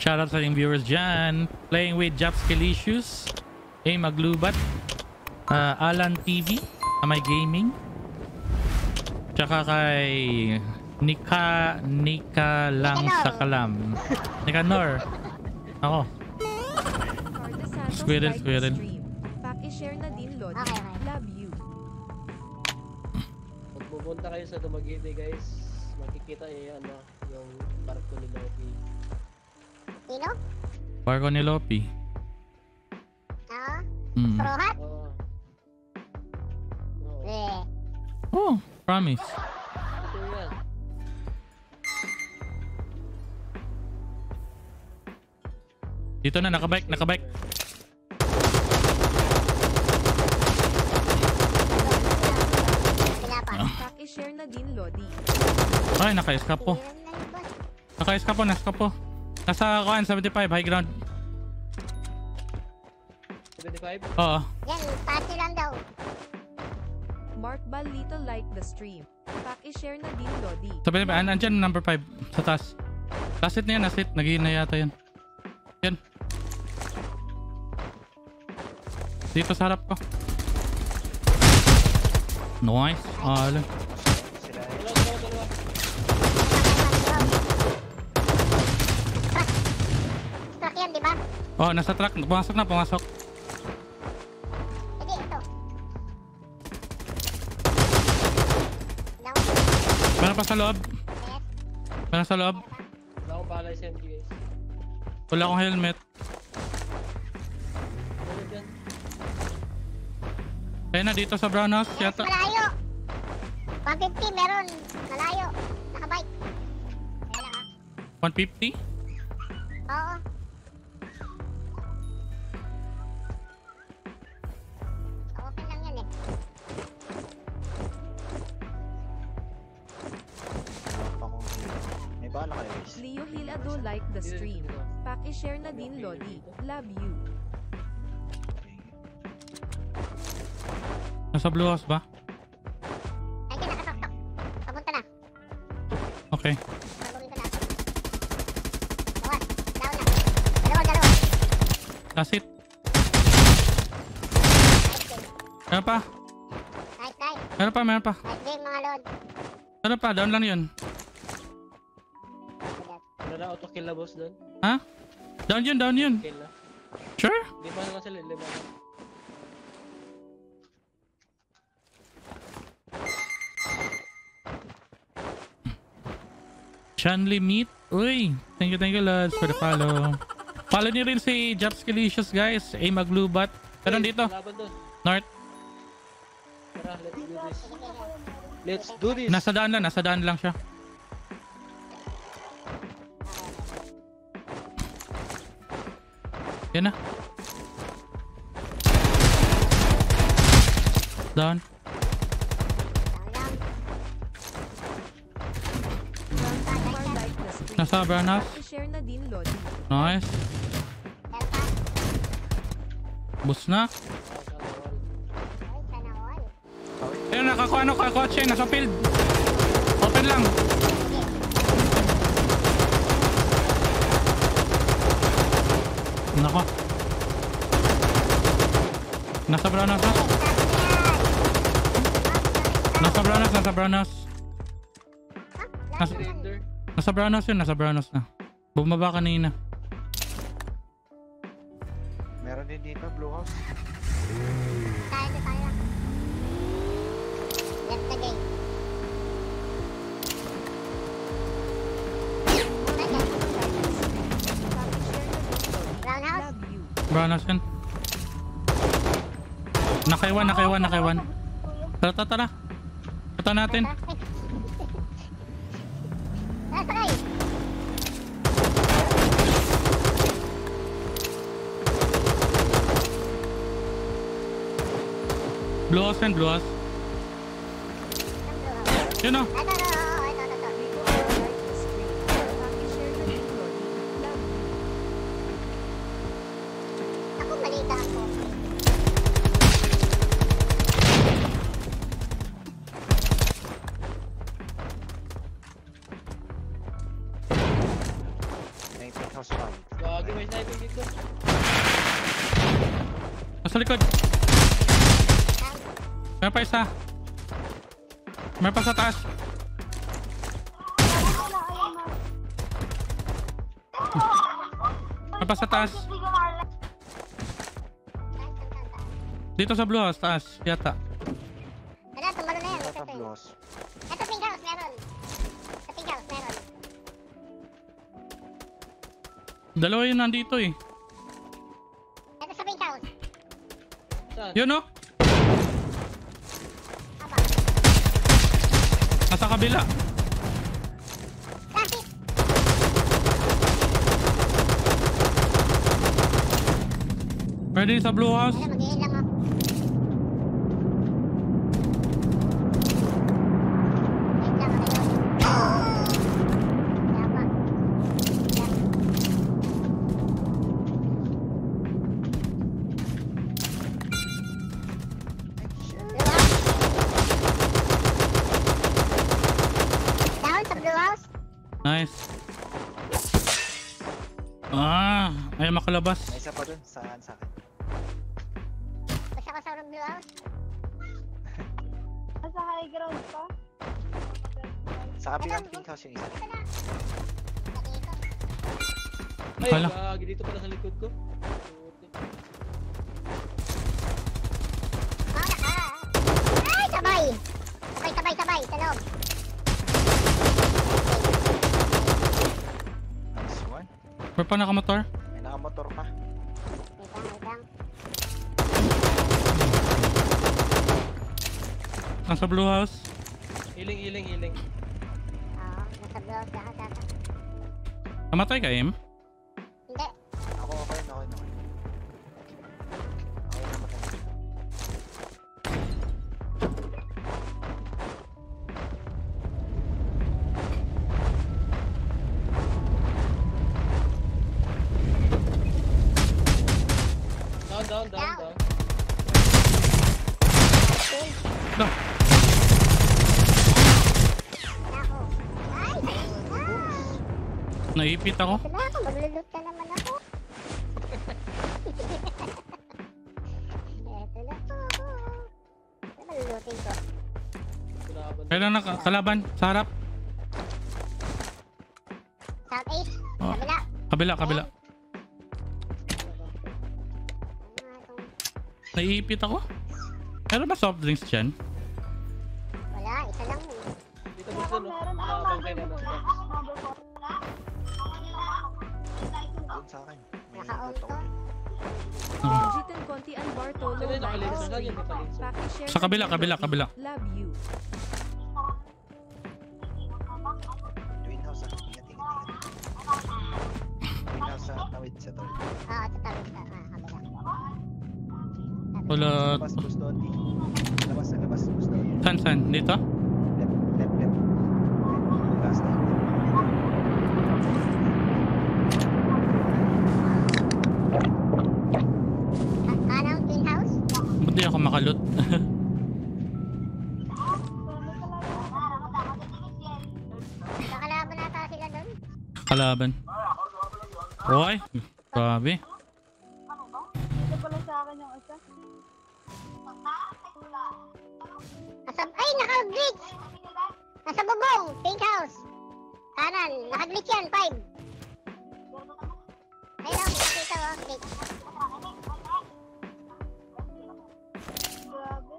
Shoutout sa ating viewers dyan. Playing with Japskelicious, Maglubat, Alan TV, Amay Gaming, tsaka kay Nika lang sa kalam. Nicanor. Ako. Squirrel. Paki-share na din, Lodi. Okay. Love you. Pag pupunta kayo sa Dumaguete guys, makikita niyo yung barko ni Loki. Sino? Barko ni Lopi. Oo. Hmm. Prohat? Oo. Oo. Eh. Oh, promise. Ito yan. Dito na, nakabike. Sila pa. Paki-share na din, Lodi. Ay, naka-escape po. Naka-escape po. Nasa 75, high ground. 75? Oo. Yan, party lang daw. Mark Balito like the stream. Paki-share na din, Lodi. 75, andyan number 5 sa taas. Last hit na yan, last hit. Nag-iina yata yan. Yan. Dito sa harap ko. Nice. Ala. Dalawa. Truck yan, di ba? Oh, nasa truck. Pumasok. Hindi, ito. Down. Meron pa sa loob. Yes. Meron sa loob. Wala akong balay sa MG guys. Wala akong helmet. Ano dyan? Ayun na, dito sa brown house. Yes, Yata. malayo. 150 meron. Malayo. Nakabike. Kaya lang 150. Oo. Open lang yan eh. May bala kayo guys. Leo Hilado like the stream. Paki-share na din, Lodi. Love you. Nasa blue house ba? Ay, dyan, nakatok-tok. Papunta na. Okay. Papunta na. Bawas. Down na. Dalawa. That's it. Nice game. Meron pa. Nice. Meron pa. Nice game, mga lord. Meron pa. Down lang yun. Wala na auto kill na boss doon. Ha? Down yun. Kill na. Sure? 5 na lang sila, 5 na. Chanli Meat. Uy, thank you lads for the follow. Follow niyo rin si Japskelicious guys. Maglubat. Pero dito, Laban doon. north. Tara, let's do this. Nasa daan lang siya. Yan na. Down. Down lang. Mark like the stream. Nasa brown house. Paki-share na din, Lodi. Nice. Delta. Bus na. Ay, sana all. Ayun, kakotse. Nasa field. Open lang. Nako. Nasa brown house na. Nasa brown house. Surrender. Nasa brown house na. Bumaba kanina. Meron din dito, blue house. Tayo lang. Left the gate. Brown house. Love you. Brown house yan. Nakaiwan. Tara. Ito natin. Sakay. Blue house yan, blue house. Yun o. Ito. Leo like the stream. Paki-share na din, Lodi. Love you. Ako malita ako. Lagi may sniping dito. Nasa likod. Meron pa isa. Meron pa sa taas. Meron pa sa taas. Dito sa blue house, taas. Yata. Wala, tumbalo na yan. Dito Ito, sa ito. blue house. Ito, pink house, meron. Sa pink house, meron. Dalawa yun nandito eh. Ito sa pink house. Saan? Yun oh. Apa. Nasa kabila. Traffic. Pwede sa blue house. Wala, mag-iin lang ako. Wait lang, mag-iin. Kaya pa. Down sa blue house. Nice. Ayaw makalabas. May isa pa dun. Saan sa akin? Basta ko sa blue house. Nasa high ground pa? Sa kabilang pink house yung isa. Ito na. Dito. Ay, Akala. lagi dito pala sa likod ko. Ay, sabay! Sabay! Sa loob. Nice one. Meron pa nakamotor. May nakamotor pa. Wait lang. Nasa blue house. Iling. Oo, nasa blue house lahat. Namatay ka, Em? Hindi. Ako. Ako namatay. Down. Da. Ako. Ay! Naipit ako. Ito na ako, maglulot ka naman ako. Ito na po ako. Ano malulutin ko? Kailan kalaban? Sa harap? Southeast, Oh. kabila. Kabila. Naiipit ako. Meron ba soft drinks dyan? Wala, isa lang yun. Dito gusto no. Meron ako Nakabangkay na mother ng po. box. Mother po. Doon sa akin. May Naka-on loot to. ako. Benjitan Conti and Bartolo Sino yung live nakalimutan? stream. Saan yung nakalimutan? Pakishare Sa kabila, na kabila. Love you. Twin house ah. Ingat. Twin house sa tawid sa tol. Oo, sa tabi sa kabila. Wala. Labas, Bustoni. Labas, Bustoni. San? Dito? Left. Last time. Anong twin house? Hindi ako makalot. Nakalaban nata sila doon. Kalaban. Uy. Grabe. Dito pala sa akin yung isa. Ay, naka-glitch! Nasa bubong, pink house. Kanan, naka-glitch yan, 5. Ayun ako, nakita ko, glitch. Grabe.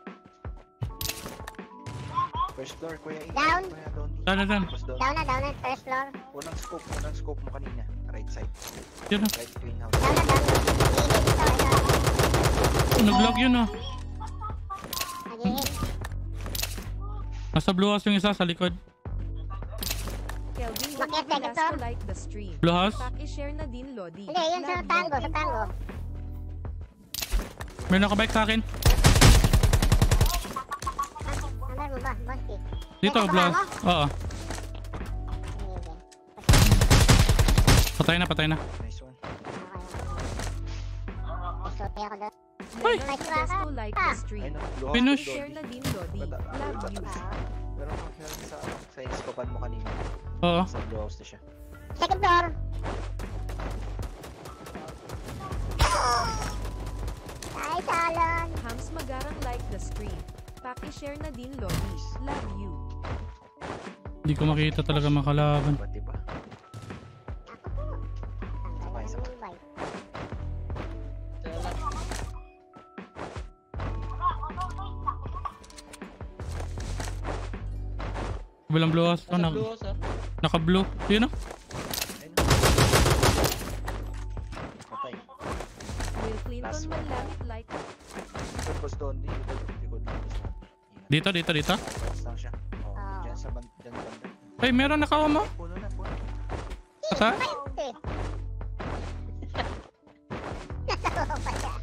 First floor, Kuya Ian. Down. Kuya Don. Down. Tapos doon. Down na, first floor. Unang scope mo kanina. Right side. Yun Right twin house. Down na. Nag-hit ito. Nag-vlog yun ah. Nag-hit. Nasa blue house yung isa sa likod. Kelvin Bakit, Gonzales ito? to like the stream. Blue house? Pakishare na din Lodi. Hindi, yun sa Love you. tango. May nakabike sa akin. Number mo ba, Boski? Dito, May blue kasama house. Oo. Patay na. Nice one. Sorry ako doon. Uy! May Just sura to like Ah. the stream. Ayun, blue house. Finish. Share na din Lodi. Bata. Love you. Pero meron sa iskopan mo kanina. Oo. Sa blue house na siya. Second floor. stream. Paki-share na din Lodi. Love you. Hindi ko makita talaga makalaban. Ba't diba? Tanggal Sabay, ng sabay. invite. Kaya lang, Bilang blue house to. nasa blue house, ah. Naka-blue. Yun o. Ayun. Patay. Will Clinton Last man one. langit like. Likod boss doon. Likod lang boss doon. Dito. Bounce lang siya. Oh, Ah. dyan sa dyan banda. Ay, meron nakawa mo. Puno na. Asa? Eh. Natawa pa siya.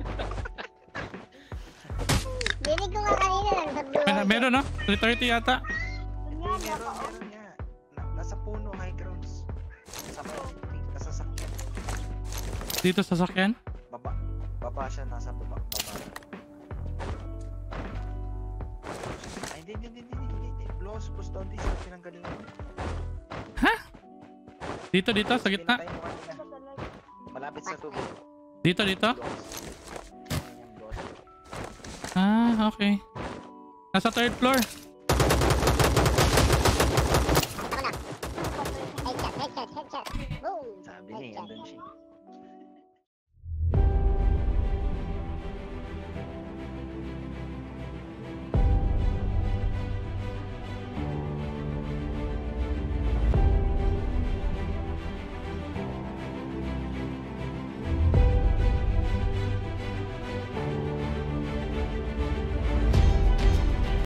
Dinig ko nga kanina nasa blue. Meron no? 330 yata. Meron nga. Nasa puno, high grounds. Nasa sakyan. Dito sa sakyan. Baba siya, nasa baba. Ay, hindi. Blows, doon di sa pinanggalingan. Dito, sa gitna. Pinatay mo kanina. Malapit sa tubig. Dito. Blows. Ah, okay. Nasa third floor. Ako na. Headshot. Boom. Sabi niya, andun siya.